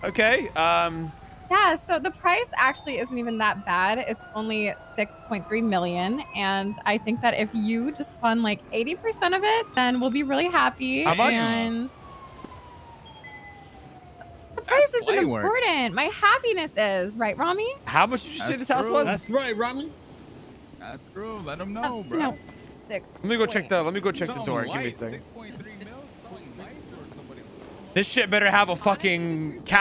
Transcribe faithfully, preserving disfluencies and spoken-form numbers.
Okay. Um. Yeah, so the price actually isn't even that bad. It's only six point three million. And I think that if you just fund like eighty percent of it, then we'll be really happy. How much? And the price That's isn't work. important. My happiness is, right, Ramee? How much did you say That's this house true. was? That's right, Ramee. That's true. Let them know, Uh, bro. no, six. Let me go check the. Let me go check the Something door. Give me a light, second. six point three mil, something light for somebody. This shit better have a fucking.